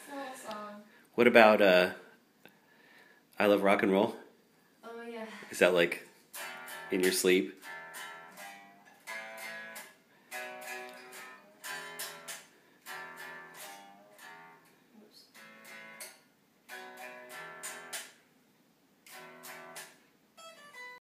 the whole song. What about I Love Rock and Roll? Oh, yeah. Is that like in your sleep?